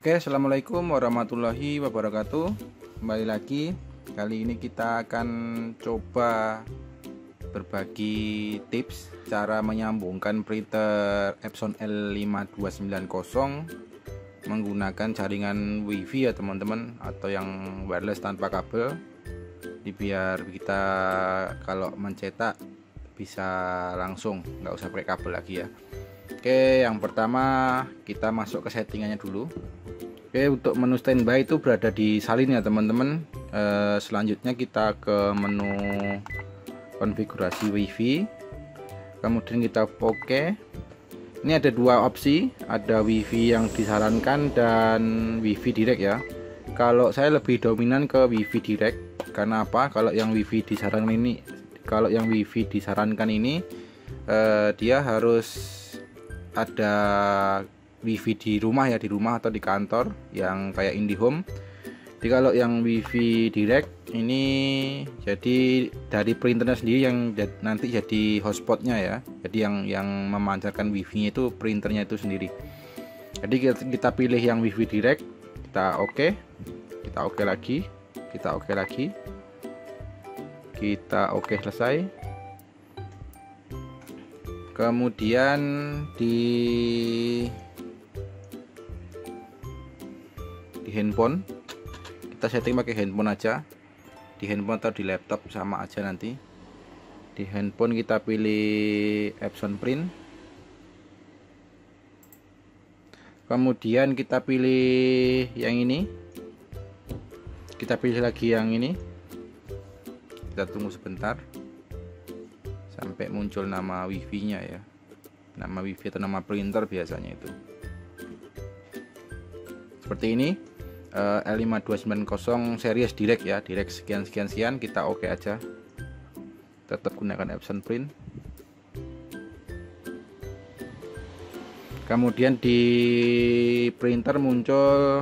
Oke, assalamualaikum warahmatullahi wabarakatuh. Kembali lagi. Kali ini kita akan coba berbagi tips cara menyambungkan printer Epson L5290 menggunakan jaringan WiFi ya teman-teman, atau yang wireless tanpa kabel. Biar kita kalau mencetak bisa langsung, nggak usah pakai kabel lagi ya. Oke, yang pertama kita masuk ke settingannya dulu. Oke, untuk menu standby itu berada di salin ya teman-teman. Selanjutnya kita ke menu konfigurasi WiFi. Kemudian kita oke. Ini ada dua opsi, ada WiFi yang disarankan dan WiFi direct ya. Kalau saya lebih dominan ke WiFi direct. Karena apa? Kalau yang WiFi disarankan ini, dia harus ada WiFi di rumah ya, di rumah atau di kantor yang kayak IndiHome. Jadi kalau yang WiFi direct ini jadi dari printernya sendiri yang nanti jadi hotspotnya ya. Jadi yang memancarkan WiFi-nya itu printernya itu sendiri. Jadi kita pilih yang WiFi direct, kita oke lagi, kita oke lagi, kita oke selesai. Kemudian di handphone kita setting pakai handphone aja, di handphone atau di laptop sama aja nanti. Di handphone kita pilih Epson Print, kemudian kita pilih yang ini, kita pilih lagi yang ini, kita tunggu sebentar sampai muncul nama WiFi nya ya, nama WiFi atau nama printer biasanya itu seperti ini. L5290 series direct ya, direct sekian, kita oke aja, tetap gunakan Epson Print. Kemudian di printer muncul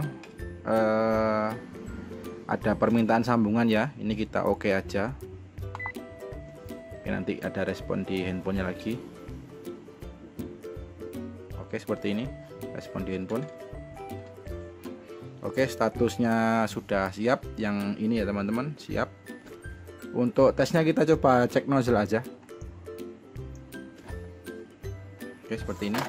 ada permintaan sambungan ya, ini kita oke aja. Oke, nanti ada respon di handphonenya lagi. Oke, seperti ini respon di handphone. Oke, statusnya sudah siap. Yang ini ya teman-teman, siap. Untuk tesnya kita coba cek nozzle aja. Oke, seperti ini.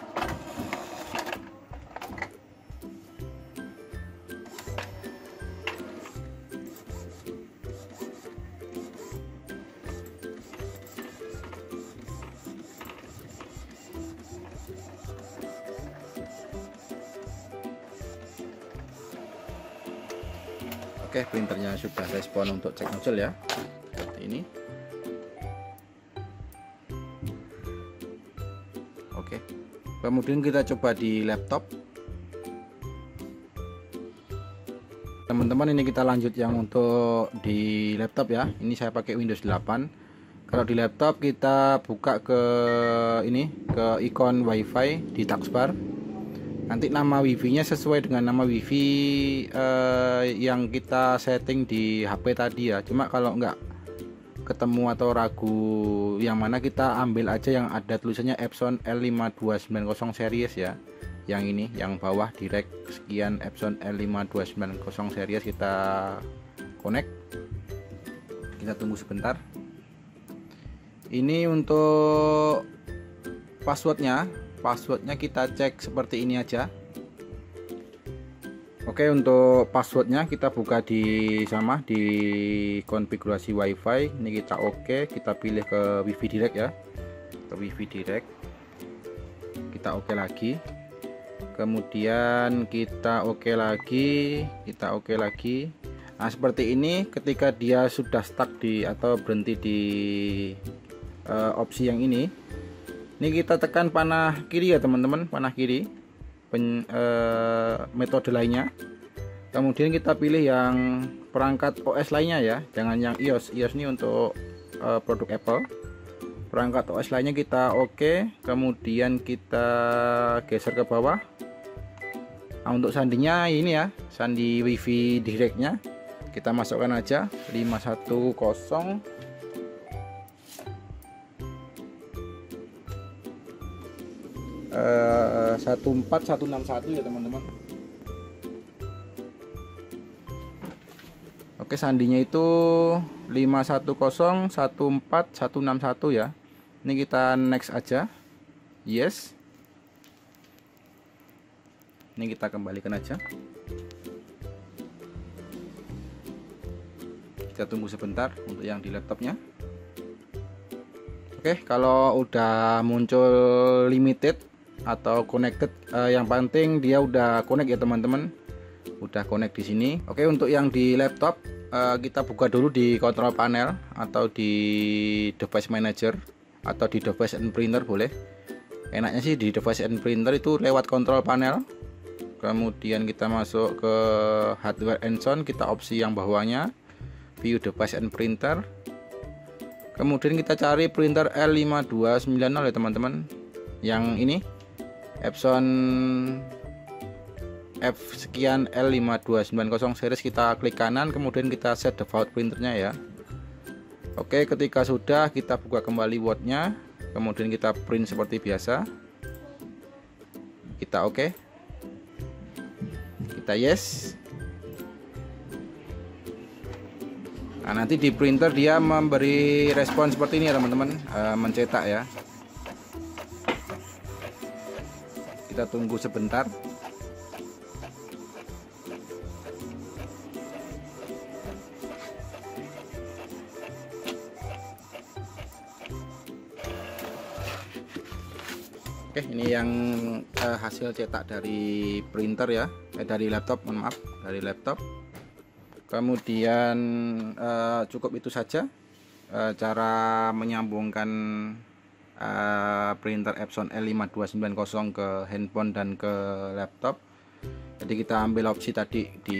Oke, printernya sudah respon untuk cek nozzle ya, seperti ini. Oke, kemudian kita coba di laptop. Teman-teman, ini kita lanjut yang untuk di laptop ya. Ini saya pakai Windows 8. Kalau di laptop kita buka ke ini, ke ikon WiFi di taskbar. Nanti nama WiFi-nya sesuai dengan nama WiFi yang kita setting di HP tadi ya. Cuma kalau nggak ketemu atau ragu yang mana, kita ambil aja yang ada tulisannya Epson L5290 series ya. Yang ini, yang bawah direct sekian Epson L5290 series, kita connect. Kita tunggu sebentar. Ini untuk passwordnya kita cek seperti ini aja. Oke, untuk passwordnya kita buka di konfigurasi WiFi. Ini kita oke, kita pilih ke WiFi direct ya, ke WiFi direct, kita oke lagi, kemudian kita oke lagi, kita oke lagi. Nah, seperti ini. Ketika dia sudah stuck atau berhenti di opsi yang ini kita tekan panah kiri ya teman-teman, panah kiri, metode lainnya. Kemudian kita pilih yang perangkat OS lainnya ya, jangan yang iOS ini untuk produk Apple. Perangkat OS lainnya kita oke, kemudian kita geser ke bawah. Nah, untuk sandinya ini ya, sandi WiFi directnya kita masukkan aja 510 14161 ya teman-teman. Oke, sandinya itu 51014161 ya. Ini kita next aja. Yes. Ini kita kembalikan aja. Kita tunggu sebentar untuk yang di laptopnya. Oke, kalau udah muncul limited atau connected, yang penting dia udah connect ya teman-teman. Udah connect di sini. Oke, untuk yang di laptop, kita buka dulu di control panel atau di device manager atau di device and printer boleh. Enaknya sih di device and printer itu lewat control panel. Kemudian kita masuk ke hardware and sound, kita opsi yang bawahnya view device and printer. Kemudian kita cari printer L5290 ya teman-teman. Yang ini Epson F sekian L5290 series, kita klik kanan, kemudian kita set default printernya ya. Oke, ketika sudah, kita buka kembali Word-nya, kemudian kita print seperti biasa. Kita oke. Kita yes. Nah, nanti di printer dia memberi respon seperti ini ya teman-teman, mencetak ya. Kita tunggu sebentar. Oke, ini yang hasil cetak dari printer ya, dari laptop, mohon maaf, dari laptop. Kemudian cukup itu saja cara menyambungkan printer Epson L5290 ke handphone dan ke laptop. Jadi kita ambil opsi tadi di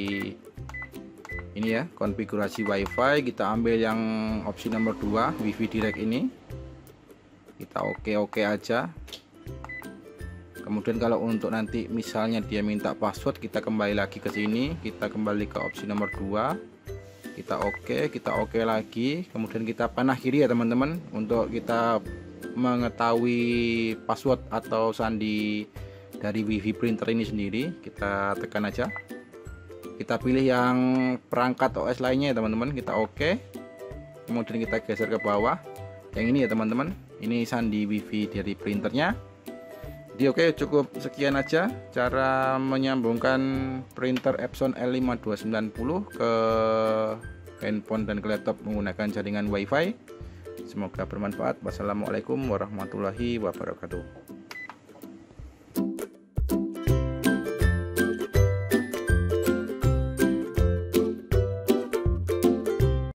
ini ya, konfigurasi WiFi, kita ambil yang opsi nomor 2 WiFi Direct ini. Kita oke aja. Kemudian kalau untuk nanti misalnya dia minta password, kita kembali lagi ke sini, kita kembali ke opsi nomor 2, kita oke lagi, kemudian kita panah kiri ya teman-teman untuk kita mengetahui password atau sandi dari WiFi printer ini sendiri. Kita tekan aja, kita pilih yang perangkat OS lainnya ya teman-teman, kita oke, kemudian kita geser ke bawah yang ini ya teman-teman, ini sandi WiFi dari printernya. Jadi oke, cukup sekian aja cara menyambungkan printer Epson L5290 ke handphone dan ke laptop menggunakan jaringan WiFi. Semoga bermanfaat. Wassalamualaikum warahmatullahi wabarakatuh.